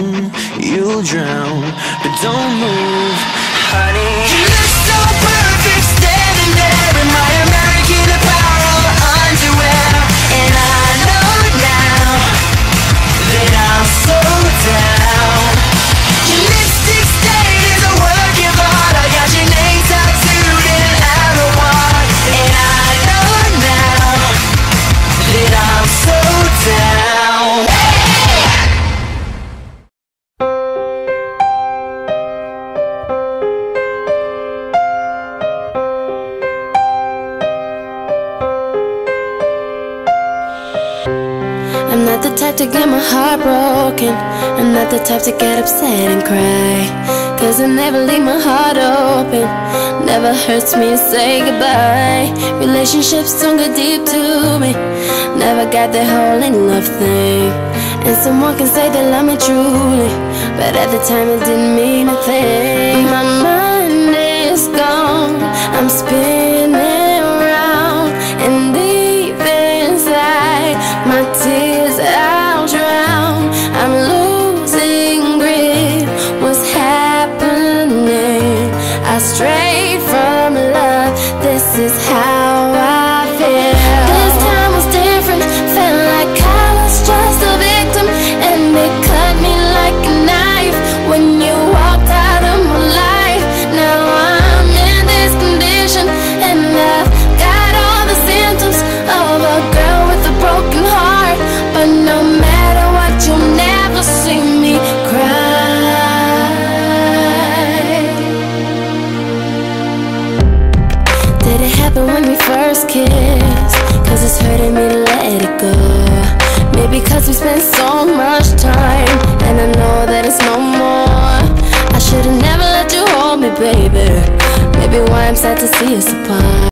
you'll drown, but don't move, honey. You look so perfect standing there in my American Apparel underwear, and I know now that I'm so down. Your lipstick stain is a work of art. I got your name tattooed in Arawan, and I know now that I'm so down. I'm not the type to get my heart broken. I'm not the type to get upset and cry, 'cause I never leave my heart open. Never hurts me to say goodbye. Relationships don't go deep to me. Never got the whole in love thing. And someone can say they love me truly, but at the time it didn't mean a thing. My mind is gone, I'm spinning around, and deep inside my tears I'll drown. I'm losing grip, what's happening? I strayed from love, this is how I feel. This time was different, felt like I was just a victim, and it cut me like a knife when you walked out of my life. Now I'm in this condition, and I've got all the symptoms of a girl with a broken heart. But no matter what, you'll never see me cry. Did it happen when we first kissed? 'Cause it's hurting me to let it go. Maybe 'cause we spent so much time, and I know that it's no more. I should've never let you hold me, baby. Maybe why I'm sad to see us apart.